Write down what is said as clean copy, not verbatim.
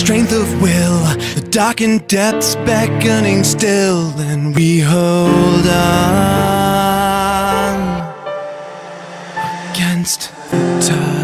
strength of will, the darkened depths beckoning still, and we hold on against the tide.